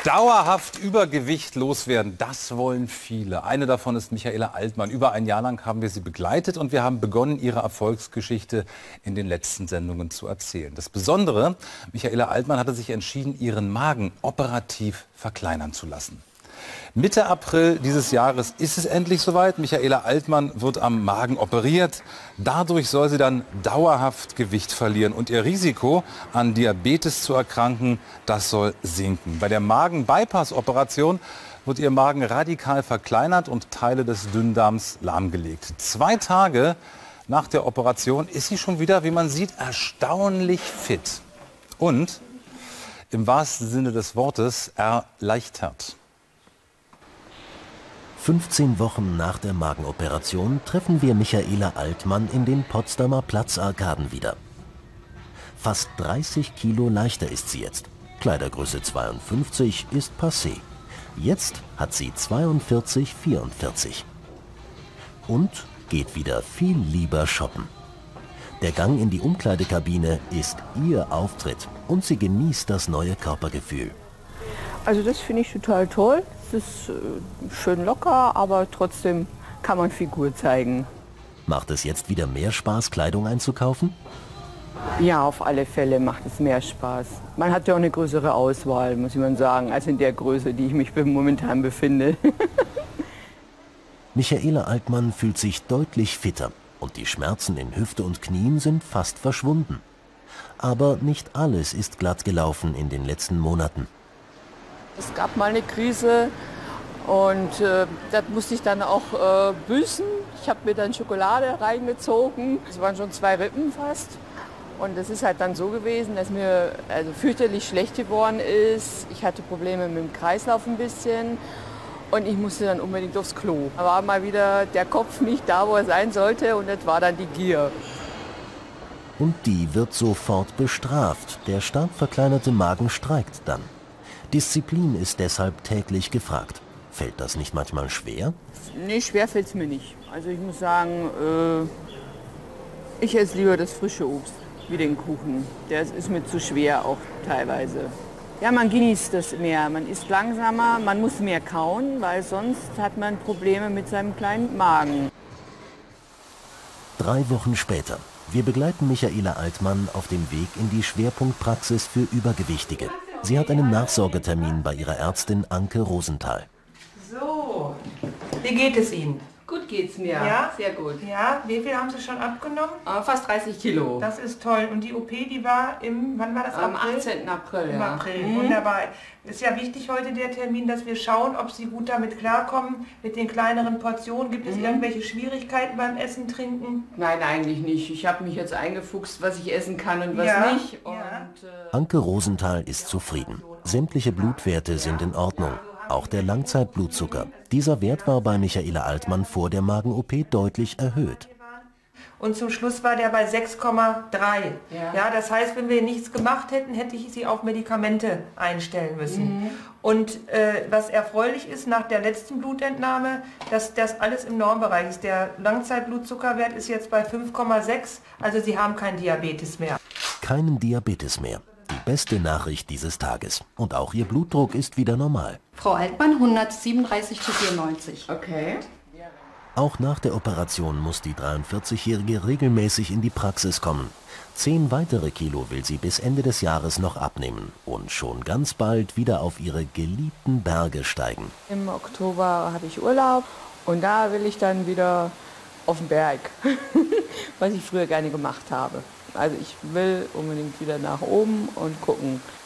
Dauerhaft Übergewicht loswerden, das wollen viele. Eine davon ist Michaela Altmann. Über ein Jahr lang haben wir sie begleitet und wir haben begonnen, ihre Erfolgsgeschichte in den letzten Sendungen zu erzählen. Das Besondere, Michaela Altmann hatte sich entschieden, ihren Magen operativ verkleinern zu lassen. Mitte April dieses Jahres ist es endlich soweit. Michaela Altmann wird am Magen operiert. Dadurch soll sie dann dauerhaft Gewicht verlieren. Und ihr Risiko, an Diabetes zu erkranken, das soll sinken. Bei der Magen-Bypass-Operation wird ihr Magen radikal verkleinert und Teile des Dünndarms lahmgelegt. 2 Tage nach der Operation ist sie schon wieder, wie man sieht, erstaunlich fit. Und im wahrsten Sinne des Wortes erleichtert. 15 Wochen nach der Magenoperation treffen wir Michaela Altmann in den Potsdamer Platzarkaden wieder. Fast 30 Kilo leichter ist sie jetzt. Kleidergröße 52 ist passé. Jetzt hat sie 42, 44. Und geht wieder viel lieber shoppen. Der Gang in die Umkleidekabine ist ihr Auftritt und sie genießt das neue Körpergefühl. Also das finde ich total toll. Es ist schön locker, aber trotzdem kann man Figur zeigen. Macht es jetzt wieder mehr Spaß, Kleidung einzukaufen? Ja, auf alle Fälle macht es mehr Spaß. Man hat ja auch eine größere Auswahl, muss man sagen, als in der Größe, die ich mich momentan befinde. Michaela Altmann fühlt sich deutlich fitter und die Schmerzen in Hüfte und Knien sind fast verschwunden. Aber nicht alles ist glatt gelaufen in den letzten Monaten. Es gab mal eine Krise und das musste ich dann auch büßen. Ich habe mir dann Schokolade reingezogen. Es waren schon 2 Rippen fast. Und es ist halt dann so gewesen, dass mir also fürchterlich schlecht geworden ist. Ich hatte Probleme mit dem Kreislauf ein bisschen und ich musste dann unbedingt aufs Klo. Da war mal wieder der Kopf nicht da, wo er sein sollte, und das war dann die Gier. Und die wird sofort bestraft. Der stark verkleinerte Magen streikt dann. Disziplin ist deshalb täglich gefragt. Fällt das nicht manchmal schwer? Nee, schwer fällt es mir nicht. Also ich muss sagen, ich esse lieber das frische Obst, wie den Kuchen. Der ist mir zu schwer auch teilweise. Ja, man genießt das mehr, man isst langsamer, man muss mehr kauen, weil sonst hat man Probleme mit seinem kleinen Magen. 3 Wochen später. Wir begleiten Michaela Altmann auf dem Weg in die Schwerpunktpraxis für Übergewichtige. Sie hat einen Nachsorgetermin bei ihrer Ärztin Anke Rosenthal. So, wie geht es Ihnen? Gut geht's mir, Ja? sehr gut. Ja, wie viel haben Sie schon abgenommen? Fast 30 Kilo. Das ist toll. Und die OP, die war wann war das? Am April? 18. April, Im ja. April, wunderbar. Ist ja wichtig heute der Termin, dass wir schauen, ob Sie gut damit klarkommen, mit den kleineren Portionen. Gibt es irgendwelche Schwierigkeiten beim Essen, Trinken? Nein, eigentlich nicht. Ich habe mich jetzt eingefuchst, was ich essen kann und was Ja, nicht. Und, ja. Anke Rosenthal ist zufrieden. Sämtliche Blutwerte sind in Ordnung. Auch der Langzeitblutzucker. Dieser Wert war bei Michaela Altmann vor der Magen-OP deutlich erhöht. Und zum Schluss war der bei 6,3. Ja, das heißt, wenn wir nichts gemacht hätten, hätte ich sie auf Medikamente einstellen müssen. Und was erfreulich ist, nach der letzten Blutentnahme, dass das alles im Normbereich ist. Der Langzeitblutzuckerwert ist jetzt bei 5,6, also Sie haben keinen Diabetes mehr. Keinen Diabetes mehr. Die beste Nachricht dieses Tages. Und auch ihr Blutdruck ist wieder normal. Frau Altmann, 137/94. okay. Auch nach der Operation muss die 43-Jährige regelmäßig in die Praxis kommen. 10 weitere Kilo will sie bis Ende des Jahres noch abnehmen und schon ganz bald wieder auf ihre geliebten Berge steigen. Im Oktober habe ich Urlaub und da will ich dann wieder auf den Berg, was ich früher gerne gemacht habe. Also ich will unbedingt wieder nach oben und gucken,